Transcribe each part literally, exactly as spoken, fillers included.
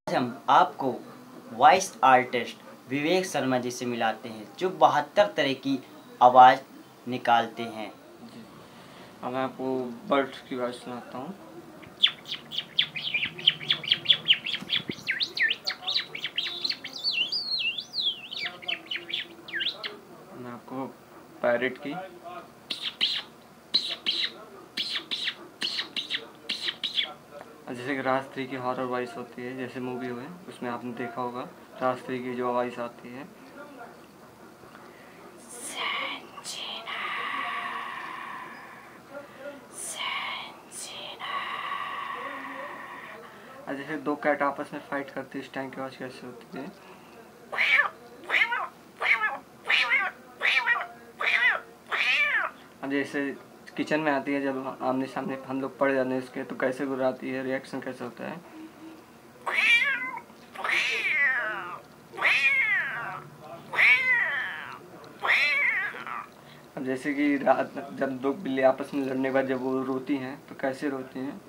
आज हम आपको वॉइस आर्टिस्ट विवेक शर्मा जी से मिलाते हैं जो बहत्तर तरह की आवाज़ निकालते हैं। जी, अब मैं आपको बर्ड्स की आवाज़ सुनाता हूँ। मैं आपको पैरेट की, जैसे कि राज थ्री की हॉरर वॉइस होती है, जैसे मूवी हुए उसमें आपने देखा होगा राज थ्री की जो वॉइस आती है। और जैसे दो कैट आपस में फाइट करती है, इस टाइम की आवाज़ कैसे होती है। अब जैसे किचन में आती है, जब आमने सामने हम लोग पड़ जाते हैं उसके, तो कैसे गुर्राती है, रिएक्शन कैसे होता है। अब जैसे कि रात जब दो बिल्ली आपस में लड़ने के बाद जब वो रोती हैं तो कैसे रोती हैं।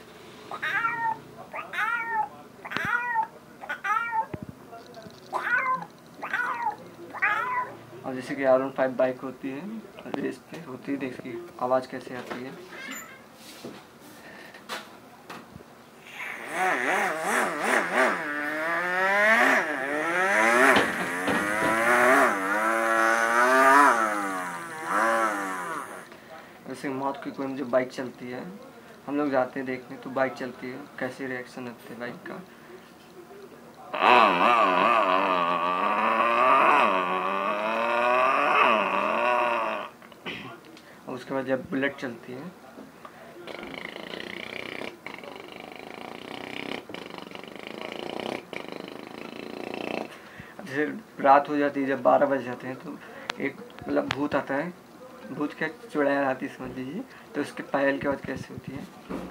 और जैसे कि आर वन फाइव बाइक होती है, रेस पे होती है, देखिए आवाज़ कैसे आती है। जैसे मौत की कोई जब बाइक चलती है, हम लोग जाते हैं देखने तो बाइक चलती है, कैसे रिएक्शन होते है बाइक का। और उसके बाद जब बुलेट चलती है, जैसे रात हो जाती है, जब बारह बज जाते हैं तो एक मतलब भूत आता है, भूत क्या चुड़ैल आती है समझ लीजिए, तो उसके पायल की आवाज़ कैसे होती है।